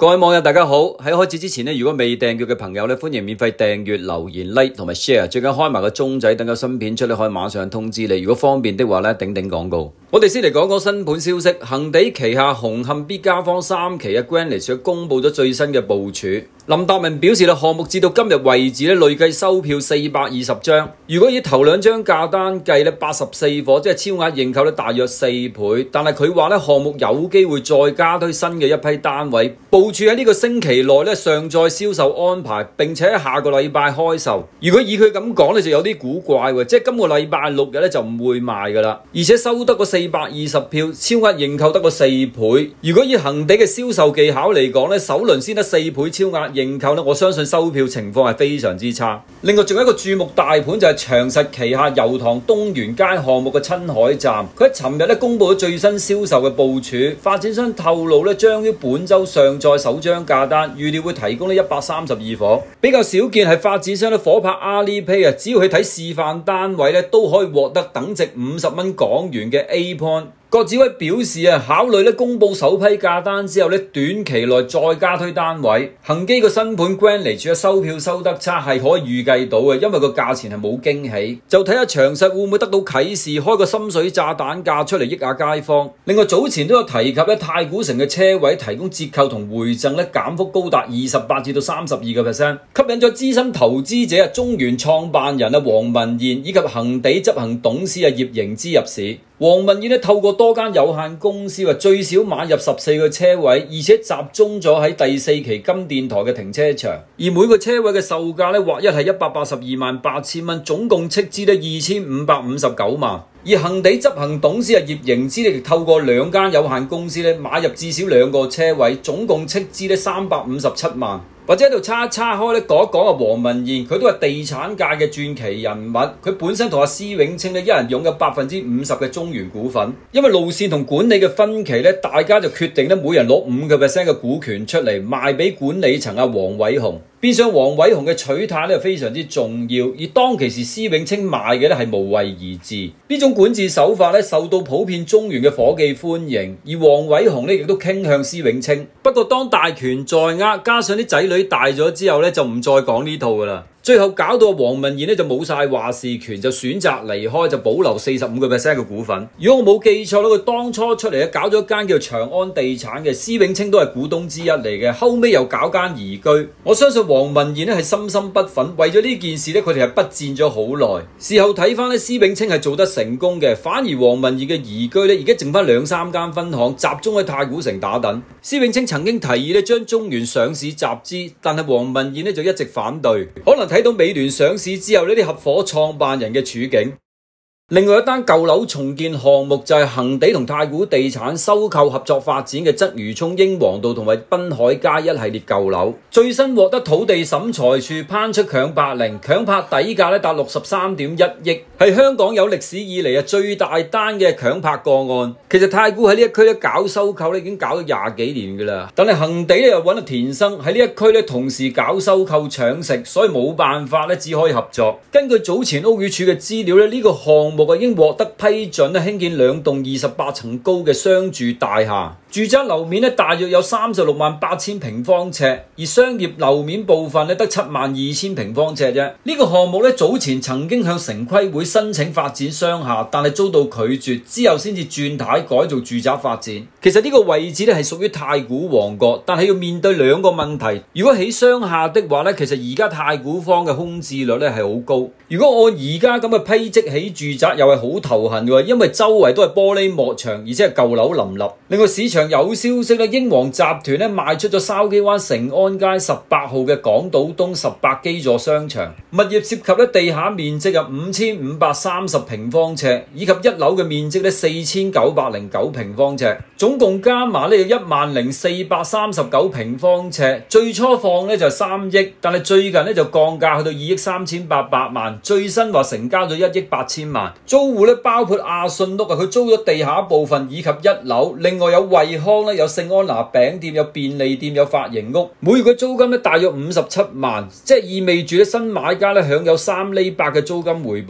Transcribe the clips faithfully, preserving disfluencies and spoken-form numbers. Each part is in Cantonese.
各位網友大家好，喺開始之前咧，如果未訂閱嘅朋友咧，歡迎免費訂閱、留言、like 同埋 share， 最近開埋個鐘仔，等個新片出咧可以馬上通知你。如果方便的話咧，頂頂廣告。我哋先嚟講講新盤消息，恒地旗下紅磡必嘉坊三期嘅 Greenwich 公布咗最新嘅部署。林達明表示啦，項目至到今日為止咧，累計收票四百二十張。如果以頭兩張價單計咧，八十四伙，即係超額認購咧，大約四倍。但係佢話咧，項目有機會再加推新嘅一批單位，部署喺呢個星期內咧上載銷售安排，並且喺下個禮拜開售。如果以佢咁講咧，就有啲古怪喎，即係今個禮拜六日咧就唔會賣噶啦，而且收得個四百二十票，超額認購得個四倍。如果以恒地嘅銷售技巧嚟講咧，首輪先得四倍超額認購咧，我相信收票情況係非常之差。另外仲有一個注目大盤就係長實旗下油塘東源街項目嘅親海站，佢喺尋日咧公布咗最新銷售嘅部署。發展商透露咧，將於本周上載首張價單，預料會提供呢一百三十二伙。比較少見係發展商咧夥拍 Alipay 啊，只要去睇示範單位咧，都可以獲得等值五十蚊港元嘅 A point。郭子威表示啊，考慮咧公布首批價單之後咧，短期內再加推單位。恒基個新盤 Greenwich 嘅收票收得差係可以預計到嘅，因為個價錢係冇驚喜。就睇下長實會唔會得到啟示，開個深水炸彈價出嚟益下街坊。另外早前都有提及咧，太古城嘅車位提供折扣同回贈咧，減幅高達二十八至到三十二個 percent， 吸引咗資深投資者啊，中原創辦人啊黃文賢以及恒地執行董事啊葉盈之入市。黃文賢咧透過多間有限公司話最少買入十四個車位，而且集中咗喺第四期金電台嘅停車場，而每個車位嘅售價咧劃一係一百八十二萬八千蚊，總共斥資咧二千五百五十九萬。而恒地執行董事啊葉盈之亦透過兩間有限公司咧買入至少兩個車位，總共斥資咧三百五十七萬。或者喺度叉一叉開咧講一講啊，黃文賢佢都係地產界嘅傳奇人物，佢本身同阿施永青咧一人擁有百分之五十嘅中原股份，因為路線同管理嘅分歧咧，大家就決定咧每人攞五個 percent 嘅股權出嚟賣俾管理層阿黃偉雄。變相黃偉雄嘅取態咧非常之重要，而當其時施永青賣嘅咧係無為而治。呢種管治手法咧受到普遍中原嘅伙計歡迎，而黃偉雄咧亦都傾向施永青。不過當大權在握，加上啲仔女大咗之後咧，就唔再講呢套噶啦。最後搞到黃文賢咧就冇晒話事權，就選擇離開，就保留四十五個 percent 嘅股份。如果我冇記錯咧，佢當初出嚟咧搞咗一間叫長安地產嘅，施永青都係股東之一嚟嘅，後尾又搞間宜居。我相信黃文賢咧係心心不忿，為咗呢件事咧佢哋係不戰咗好耐。事後睇翻咧，施永青係做得成功嘅，反而黃文賢嘅宜居咧而家剩翻兩三間分行，集中喺太古城打躉。施永青曾經提議咧將中原上市集資，但係黃文賢咧就一直反對，可能睇到美聯上市之後呢啲合夥創辦人嘅處境。另外一單舊樓重建項目就係恒地同太古地產收購合作發展嘅鰂魚涌英皇道同埋濱海街一系列舊樓，最新獲得土地審裁處頒出強拍令，強拍底價咧達六十三點一億，係香港有歷史以嚟啊最大單嘅強拍個案。其實太古喺呢一區咧搞收購咧已經搞咗廿幾年噶啦，但係恒地咧又揾到田生喺呢一區咧同時搞收購搶食，所以冇辦法咧只可以合作。根據早前屋宇署嘅資料咧，呢個項目已經獲得批准咧興建兩棟二十八層高嘅商住大廈，住宅樓面咧大約有三十六萬八千平方尺，而商業樓面部分咧得七萬二千平方尺啫。呢個項目咧早前曾經向城規會申請發展商廈，但係遭到拒絕，之後先至轉軚改做住宅發展。其實呢個位置咧係屬於太古王國，但係要面對兩個問題。如果起商廈的話咧，其實而家太古坊嘅空置率咧係好高。如果按而家咁嘅批則起住宅，又係好頭痕嘅，因為周圍都係玻璃幕牆，而且係舊樓林立。另外市場有消息咧，英皇集團咧賣出咗筲箕灣成安街十八號嘅港島東十八基座商場，物業涉及咧地下面積有五千五百三十平方尺，以及一樓嘅面積咧四千九百零九平方尺，總共加埋咧有一萬零四百三十九平方尺。最初放咧就三億，但係最近咧就降價去到二億三千八百萬，最新話成交咗一億八千萬。租戶咧包括阿信屋啊，佢租咗地下部分以及一樓，另外有惠康咧，有聖安娜餅店，有便利店，有髮型屋，每月嘅租金咧大約五十七萬，即係意味住咧新買家咧享有三厘八嘅租金回報。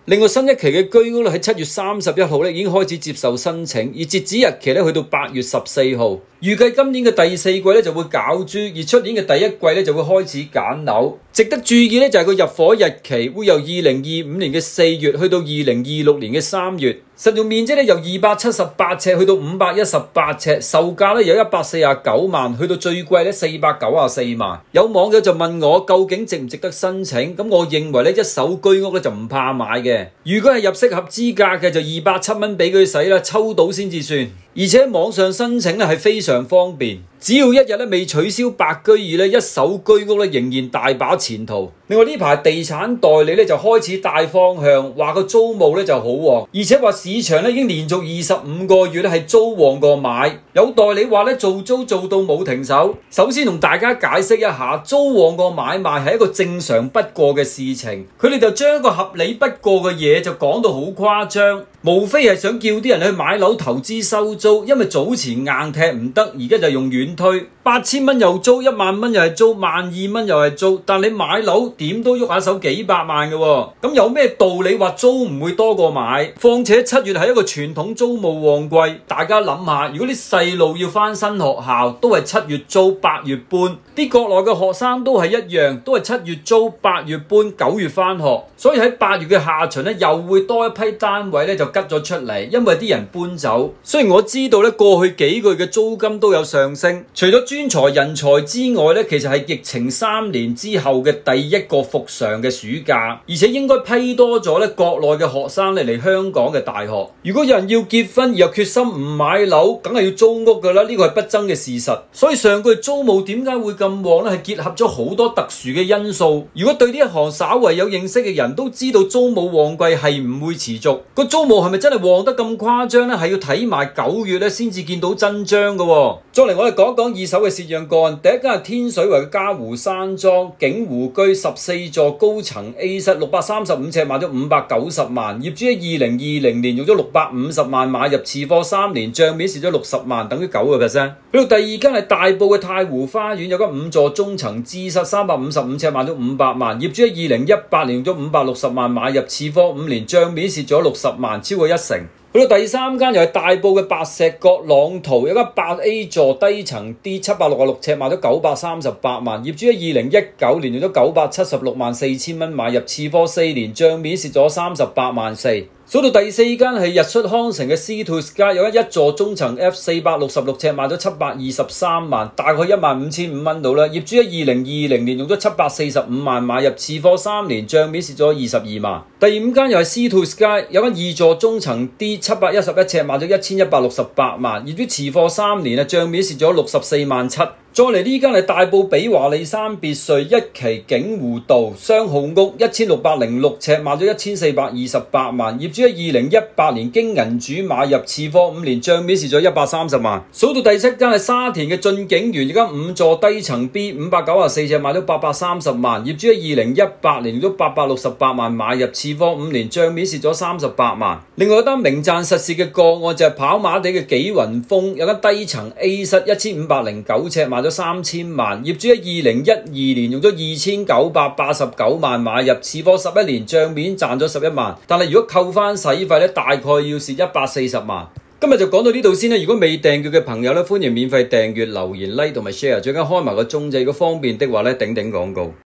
另外新一期嘅居屋咧喺七月三十一號咧已經開始接受申請，而截止日期咧去到八月十四號。預計今年嘅第四季咧就會攪珠，而出年嘅第一季咧就會開始揀樓。值得注意咧就係個入伙日期會由二零二五年嘅四月去到二零二六年嘅三月。實用面積咧由二百七十八尺去到五百一十八尺，售價咧由一百四十九萬去到最貴咧四百九十四萬。有網友就問我究竟值唔值得申請？咁我認為咧一手居屋咧就唔怕買嘅。如果係入適合資格嘅就二百七蚊俾佢使啦，抽到先至算。而且網上申請咧係非常方便，只要一日咧未取消白居二咧，一手居屋咧仍然大把前途。另外呢排地產代理咧就開始帶方向，話個租務咧就好旺，而且話市場咧已經連續二十五個月咧係租旺過買。有代理話咧做租做到冇停手。首先同大家解釋一下，租旺過買賣係一個正常不過嘅事情，佢哋就將一個合理不過嘅嘢就講到好誇張，無非係想叫啲人去買樓投資收租，因為早前硬踢唔得，而家就用軟推，八千蚊又租，一萬蚊又係租，萬二蚊又係租，但你買樓點都喐下手幾百萬嘅喎，咁有咩道理話租唔會多過買？況且七月係一個傳統租務旺季，大家諗下，如果啲細路要返新學校，都係七月租，八月搬，啲國內嘅學生都係一樣，都係七月租，八月搬，九月返學，所以喺八月嘅下旬咧，又會多一批單位咧就吉咗出嚟，因為啲人搬走。雖然我知道咧過去幾個月嘅租金都有上升，除咗專才人才之外咧，其實係疫情三年之後嘅第一個復常嘅暑假，而且應該批多咗咧國內嘅學生咧嚟香港嘅大學。如果有人要結婚而又決心唔買樓，梗係要租屋噶啦，呢個係不爭嘅事實。所以上個月租務點解會咁旺咧？係結合咗好多特殊嘅因素。如果對呢一行稍為有認識嘅人都知道租務旺季係唔會持續，個租務係咪真係旺得咁誇張咧？係要睇埋九月咧先至見到真章噶。再嚟我哋講一講二手嘅蝕讓個案，第一間係天水圍嘅嘉湖山莊景湖居十四座高層 A 室，六百三十五尺，賣咗五百九十萬，業主喺二零二零年用咗六百五十萬買入，持貨三年，賬面蝕咗六十萬，等於九個 percent。去到第二間係大埔嘅太湖花園，有間五座中層 G 室，三百五十五尺，賣咗五百萬，業主喺二零一八年用咗五百六十萬買入，持貨五年，賬面蝕咗六十萬，超過一成。去到第三間又係大埔嘅白石角朗圖，有間八 A 座低層 D 七百六十六尺，賣咗九百三十八萬，業主喺二零一九年用咗九百七十六萬四千蚊買入，持貨四年，賬面蝕咗三十八萬四。數到第四間係日出康城嘅 C to Sky， 有間一座中層 F 四百六十六尺，賣咗七百二十三萬，大概一萬五千五蚊到啦。業主喺二零二零年用咗七百四十五萬買入，持貨三年，賬面蝕咗二十二萬。第五間又係 C to Sky， 有間二座中層 D 七百一十一尺，賣咗一千一百六十八萬，業主持貨三年啊，賬面蝕咗六十四萬七。再嚟呢間係大埔比華利山別墅一期景湖道雙號屋，一千六百零六尺，賣咗一千四百二十八萬，業主喺二零一八年經銀主買入，持貨五年，賬面蝕咗一百三十萬。數到第七間係沙田嘅駿景園，而家五座低層 B 五百九十四尺，賣咗八百三十萬，業主喺二零一八年用咗八百六十八萬買入，持貨五年，賬面蝕咗三十八萬。另外一單名賺實蝕嘅個案就係跑馬地嘅紀雲峰，有間低層 A 室一千五百零九尺，賣咗三千萬，業主喺二零一二年用咗二千九百八十九萬買入，持貨十一年，賬面賺咗十一萬，但係如果扣翻使費咧，大概要蝕一百四十萬。今日就講到呢度先啦。如果未訂閱嘅朋友咧，歡迎免費訂閱、留言、like 同埋 share，最緊開埋個鐘仔，如果方便的話咧，頂頂廣告。